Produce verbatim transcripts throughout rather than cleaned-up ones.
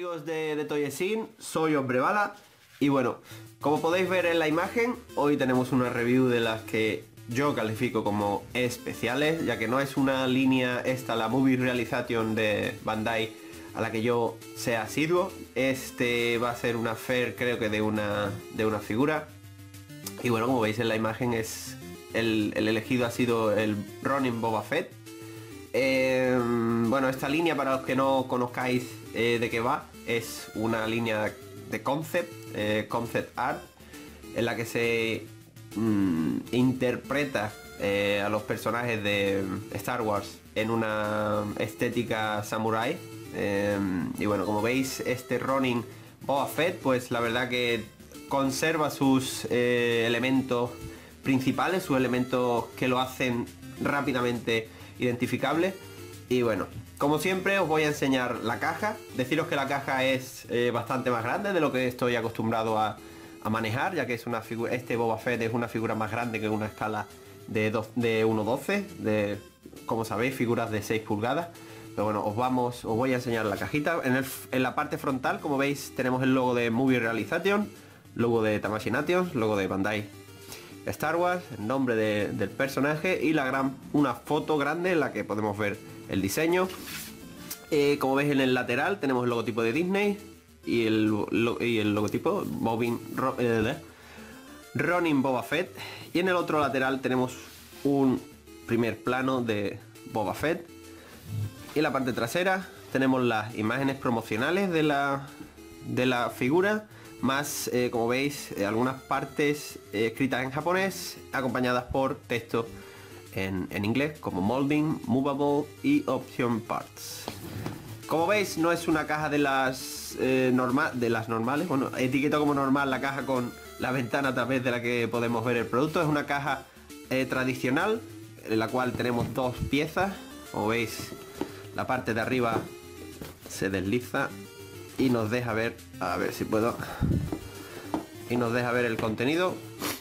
amigos de, de Toyesin, soy Hombre Bala y bueno, como podéis ver en la imagen, hoy tenemos una review de las que yo califico como especiales, ya que no es una línea esta, la Movie Realization de Bandai, a la que yo sea asiduo. Este va a ser una fair, creo que de una, de una figura. Y bueno, como veis en la imagen, es el, el elegido ha sido el Ronin Boba Fett. Eh, bueno, esta línea, para los que no conozcáis eh, de qué va, es una línea de concept, eh, concept art, en la que se mm, interpreta eh, a los personajes de Star Wars en una estética samurai. Eh, y bueno, como veis, este Ronin Boba Fett, pues la verdad que conserva sus eh, elementos principales, sus elementos que lo hacen rápidamente identificable. Y bueno, como siempre os voy a enseñar la caja. Deciros que la caja es eh, bastante más grande de lo que estoy acostumbrado a, a manejar, ya que es una figura, este Boba Fett es una figura más grande que una escala de, de uno doce, de, como sabéis, figuras de seis pulgadas. Pero bueno, os vamos, os voy a enseñar la cajita. En, el, en la parte frontal, como veis, tenemos el logo de Movie Realization, logo de Tamashii Nations, logo de Bandai Star Wars, el nombre de, del personaje y la gran, una foto grande en la que podemos ver el diseño. Eh, como veis, en el lateral tenemos el logotipo de Disney y el, lo, y el logotipo Bobin, Ro, eh, Ronin Boba Fett. Y en el otro lateral tenemos un primer plano de Boba Fett. Y en la parte trasera tenemos las imágenes promocionales de la, de la figura, más, eh, como veis, eh, algunas partes eh, escritas en japonés, acompañadas por texto en, en inglés, como Molding, Movable y Option Parts. Como veis, no es una caja de las, eh, normal, de las normales. Bueno, etiqueto como normal la caja con la ventana a través de la que podemos ver el producto. Es una caja eh, tradicional, en la cual tenemos dos piezas. Como veis, la parte de arriba se desliza y nos deja ver, a ver si puedo, y nos deja ver el contenido.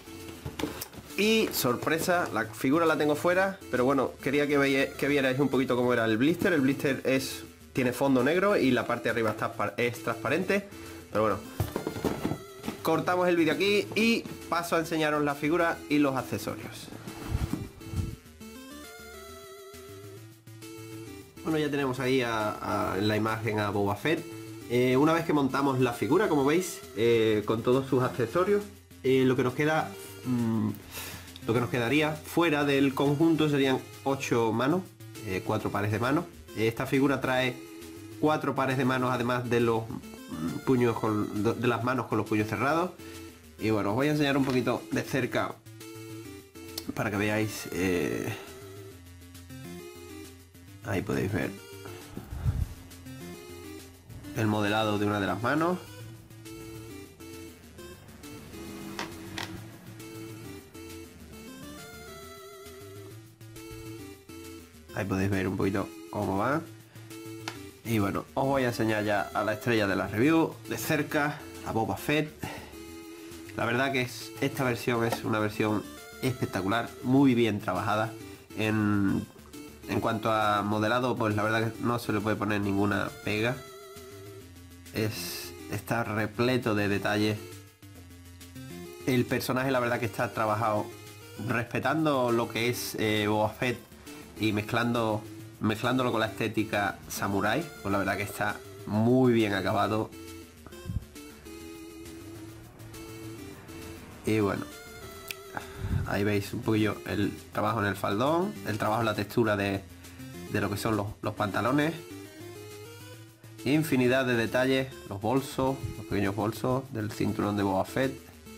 Y sorpresa, la figura la tengo fuera, pero bueno, quería que, veie, que vierais un poquito cómo era el blister. El blister es, tiene fondo negro y la parte de arriba está, es transparente. Pero bueno, cortamos el vídeo aquí y paso a enseñaros la figura y los accesorios. Bueno, ya tenemos ahí a, a, en la imagen a Boba Fett. Eh, una vez que montamos la figura, como veis, eh, con todos sus accesorios, eh, lo que nos queda, mmm, lo que nos quedaría fuera del conjunto serían ocho manos, eh, cuatro pares de manos. Esta figura trae cuatro pares de manos, además de los puños con, de las manos con los puños cerrados. Y bueno, os voy a enseñar un poquito de cerca para que veáis. Eh, ahí podéis ver el modelado de una de las manos. Ahí podéis ver un poquito cómo va. Y bueno, os voy a enseñar ya a la estrella de la review de cerca, a Boba Fett. La verdad que es, esta versión es una versión espectacular, muy bien trabajada. En, en cuanto a modelado, pues la verdad que no se le puede poner ninguna pega. Es, está repleto de detalles. El personaje, la verdad que está trabajado respetando lo que es eh, Boba Fett y mezclando mezclándolo con la estética samurai. Pues la verdad que está muy bien acabado. Y bueno, ahí veis un poquillo el trabajo en el faldón, el trabajo en la textura de, de lo que son los, los pantalones. Infinidad de detalles, los bolsos, los pequeños bolsos del cinturón de Boba Fett,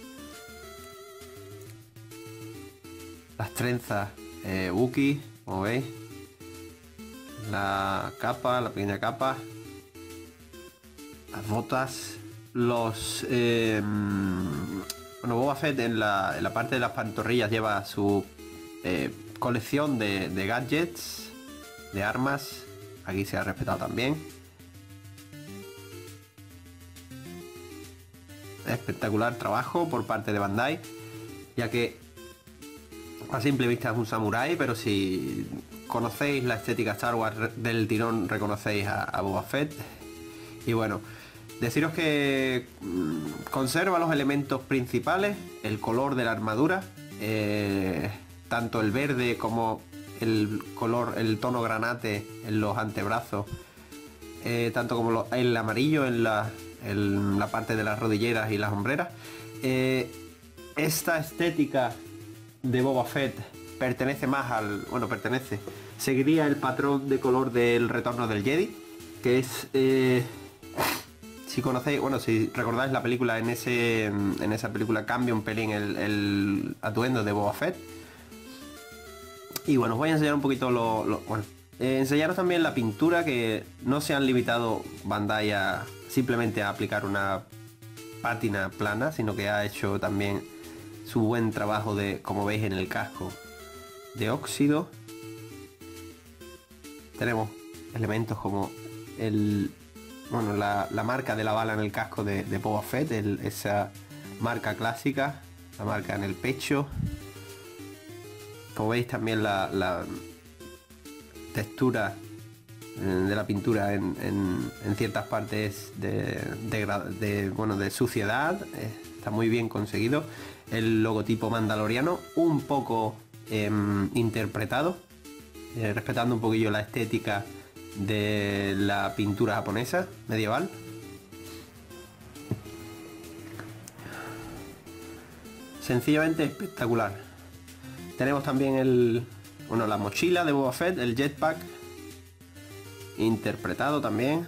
las trenzas eh, Wookiee, como veis, la capa, la pequeña capa, las botas, los eh, bueno, Boba Fett en la, en la parte de las pantorrillas lleva su eh, colección de, de gadgets, de armas. Aquí se ha respetado también. Espectacular trabajo por parte de Bandai, ya que a simple vista es un samurái, pero si conocéis la estética Star Wars del tirón reconocéis a, a Boba Fett. Y bueno, deciros que mmm, conserva los elementos principales, el color de la armadura, eh, tanto el verde como el color, el tono granate en los antebrazos, eh, tanto como lo, el amarillo en la, en la parte de las rodilleras y las hombreras. Eh, esta estética de Boba Fett pertenece más al... bueno, pertenece... seguiría el patrón de color del Retorno del Jedi, que es... Eh, si conocéis, bueno, si recordáis la película, en ese en esa película cambia un pelín el, el atuendo de Boba Fett. Y bueno, os voy a enseñar un poquito lo... lo bueno, eh, enseñaros también la pintura, que no se han limitado Bandai a simplemente a aplicar una pátina plana, sino que ha hecho también su buen trabajo de, como veis en el casco, de óxido. Tenemos elementos como el... bueno, la, la marca de la bala en el casco de, de Boba Fett, el, esa marca clásica, la marca en el pecho. Como veis también la, la textura de la pintura en, en, en ciertas partes de, de, de, bueno, de suciedad, eh, está muy bien conseguido. El logotipo mandaloriano, un poco eh, interpretado, eh, respetando un poquillo la estética de la pintura japonesa medieval. Sencillamente espectacular. Tenemos también el, bueno, la mochila de Boba Fett, el jetpack, interpretado también.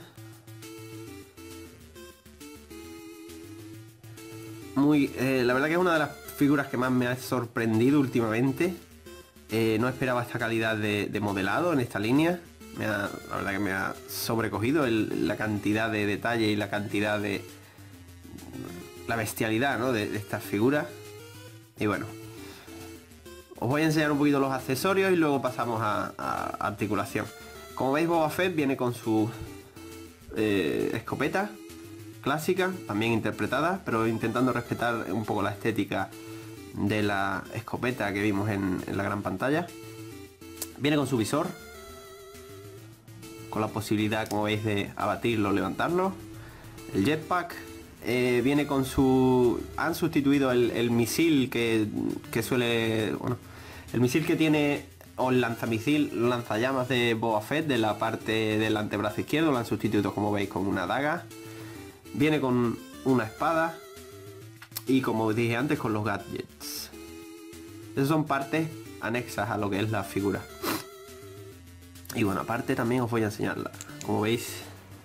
Muy, eh, la verdad que es una de las figuras que más me ha sorprendido últimamente. Eh, no esperaba esta calidad de, de modelado en esta línea. Me ha, la verdad que me ha sobrecogido el, la cantidad de detalle y la cantidad de... la bestialidad, ¿no?, de, de estas figuras. Y bueno, os voy a enseñar un poquito los accesorios y luego pasamos a, a articulación. Como veis, Boba Fett viene con su eh, escopeta clásica, también interpretada, pero intentando respetar un poco la estética de la escopeta que vimos en, en la gran pantalla. Viene con su visor, con la posibilidad, como veis, de abatirlo o levantarlo. El jetpack eh, viene con su... han sustituido el, el misil que, que suele... bueno, el misil que tiene, o el lanzamisil, lanzallamas de Boba Fett, de la parte del antebrazo izquierdo, lo han sustituido, como veis, con una daga. Viene con una espada y, como os dije antes, con los gadgets. Esas son partes anexas a lo que es la figura. Y bueno, aparte también os voy a enseñarla. Como veis,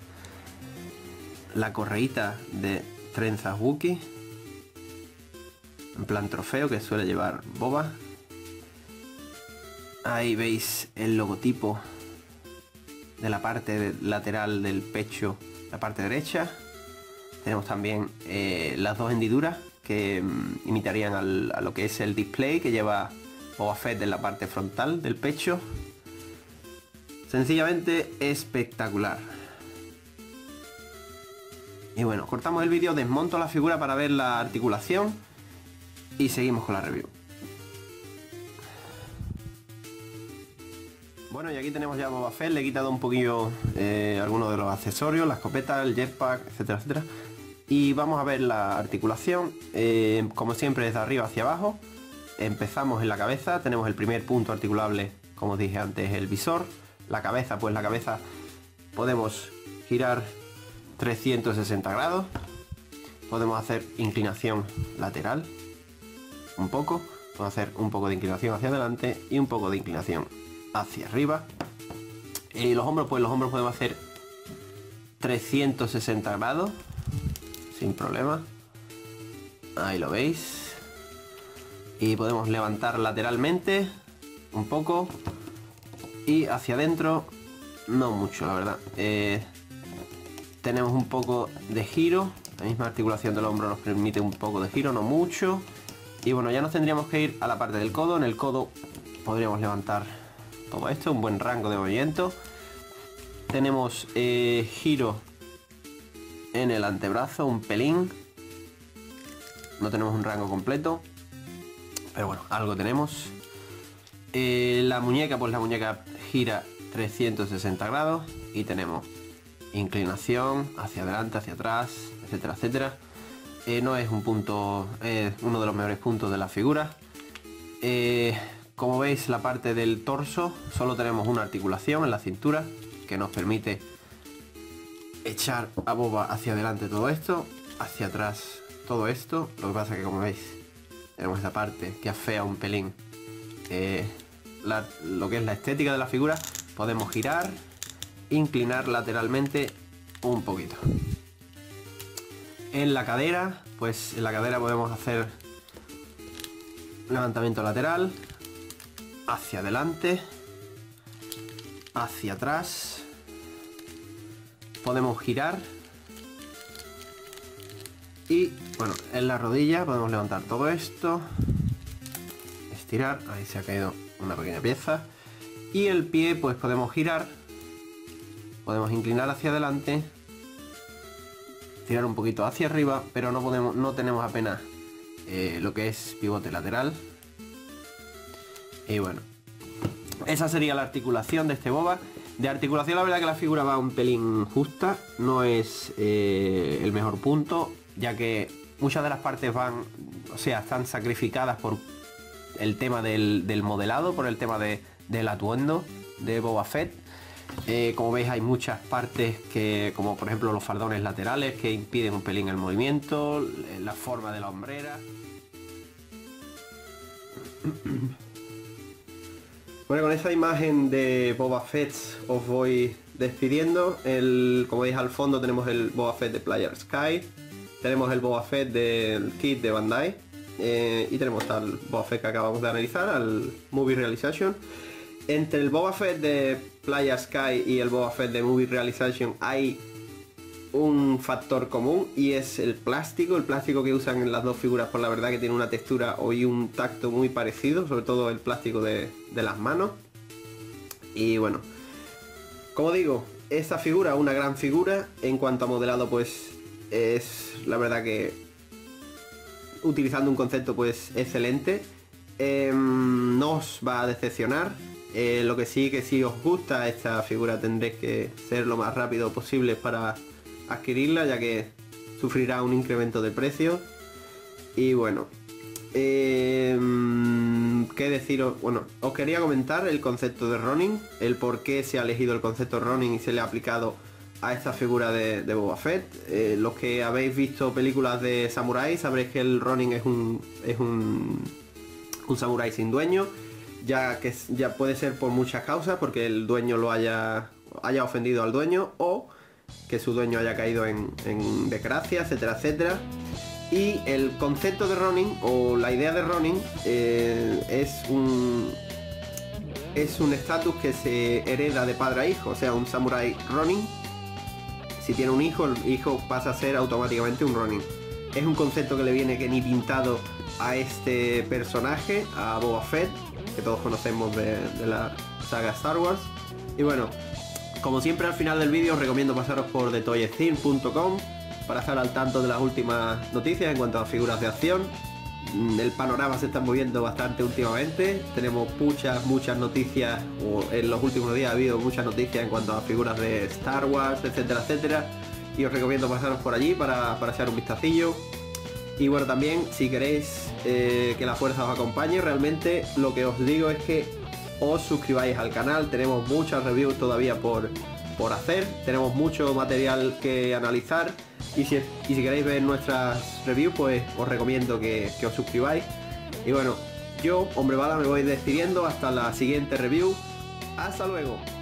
la correíta de trenzas Wookiee, en plan trofeo, que suele llevar Boba. Ahí veis el logotipo de la parte lateral del pecho, la parte derecha. Tenemos también eh, las dos hendiduras que mm, imitarían al, a lo que es el display que lleva Boba Fett en la parte frontal del pecho. Sencillamente espectacular. Y bueno, cortamos el vídeo, desmonto la figura para ver la articulación y seguimos con la review. Bueno, y aquí tenemos ya Boba Fett. Le he quitado un poquillo eh, algunos de los accesorios, la escopeta, el jetpack, etcétera, etcétera. Y vamos a ver la articulación, eh, como siempre, desde arriba hacia abajo. Empezamos en la cabeza, tenemos el primer punto articulable, como os dije antes, el visor. La cabeza, pues la cabeza podemos girar trescientos sesenta grados. Podemos hacer inclinación lateral, un poco. Podemos hacer un poco de inclinación hacia adelante y un poco de inclinación hacia arriba. Y los hombros, pues los hombros podemos hacer trescientos sesenta grados sin problema. Ahí lo veis. Y podemos levantar lateralmente un poco y hacia adentro no mucho, la verdad. Eh, tenemos un poco de giro. La misma articulación del hombro nos permite un poco de giro, no mucho. Y bueno, ya nos tendríamos que ir a la parte del codo. En el codo podríamos levantar todo esto, un buen rango de movimiento. Tenemos eh, giro en el antebrazo, un pelín. No tenemos un rango completo, pero bueno, algo tenemos. Eh, la muñeca, pues la muñeca gira trescientos sesenta grados y tenemos inclinación, hacia adelante, hacia atrás, etcétera, etcétera. Eh, no es un punto, eh, uno de los mejores puntos de la figura. Eh, como veis, la parte del torso solo tenemos una articulación en la cintura que nos permite echar a Boba hacia adelante todo esto, hacia atrás todo esto. Lo que pasa es que, como veis, tenemos esta parte que afea un pelín eh, la, lo que es la estética de la figura. Podemos girar, inclinar lateralmente un poquito. En la cadera, pues en la cadera podemos hacer levantamiento lateral, hacia adelante, hacia atrás. Podemos girar y, bueno, en la rodilla podemos levantar todo esto, estirar, ahí se ha caído una pequeña pieza, y el pie pues podemos girar, podemos inclinar hacia adelante, tirar un poquito hacia arriba, pero no podemos, no tenemos apenas eh, lo que es pivote lateral. Y bueno, esa sería la articulación de este Boba. De articulación, la verdad que la figura va un pelín justa, no es eh, el mejor punto, ya que muchas de las partes van, o sea, están sacrificadas por el tema del, del modelado, por el tema de, del atuendo de Boba Fett. Eh, como veis, hay muchas partes que, como por ejemplo los faldones laterales, que impiden un pelín el movimiento, la forma de la hombrera. Bueno, con esa imagen de Boba Fett os voy despidiendo. El, como veis al fondo tenemos el Boba Fett de Player Sky, tenemos el Boba Fett del kit de Bandai, eh, y tenemos al Boba Fett que acabamos de analizar, al Movie Realization. Entre el Boba Fett de Player Sky y el Boba Fett de Movie Realization hay un factor común, y es el plástico, el plástico que usan en las dos figuras. Por la verdad que tiene una textura y un tacto muy parecido, sobre todo el plástico de, de las manos. Y bueno, como digo, esta figura es una gran figura. En cuanto a modelado, pues es la verdad que, utilizando un concepto pues excelente, eh, no os va a decepcionar. Eh, lo que sí, que si os gusta esta figura, tendréis que ser lo más rápido posible para adquirirla, ya que sufrirá un incremento de precio. Y bueno, eh, qué deciros. Bueno, os quería comentar el concepto de Ronin, el por qué se ha elegido el concepto Ronin y se le ha aplicado a esta figura de, de Boba Fett. Eh, los que habéis visto películas de samuráis sabréis que el Ronin es un es un, un samurái sin dueño, ya que ya puede ser por muchas causas, porque el dueño lo haya haya ofendido al dueño, o que su dueño haya caído en, en desgracia, etcétera, etcétera. Y el concepto de Ronin, o la idea de Ronin, eh, es un es un estatus que se hereda de padre a hijo. O sea, un samurái Ronin, si tiene un hijo, el hijo pasa a ser automáticamente un Ronin. Es un concepto que le viene que ni pintado a este personaje, a Boba Fett, que todos conocemos de, de la saga Star Wars. Y bueno, como siempre, al final del vídeo os recomiendo pasaros por the toy scene punto com para estar al tanto de las últimas noticias en cuanto a figuras de acción. El panorama se está moviendo bastante últimamente, tenemos muchas, muchas noticias, o en los últimos días ha habido muchas noticias en cuanto a figuras de Star Wars, etcétera, etcétera. Y os recomiendo pasaros por allí para, para echar un vistacillo. Y bueno, también si queréis eh, que la fuerza os acompañe, realmente lo que os digo es que os suscribáis al canal. Tenemos muchas reviews todavía por, por hacer, tenemos mucho material que analizar, y si, y si queréis ver nuestras reviews, pues os recomiendo que, que os suscribáis. Y bueno, yo, Hombre Bala, me voy despidiendo hasta la siguiente review. Hasta luego.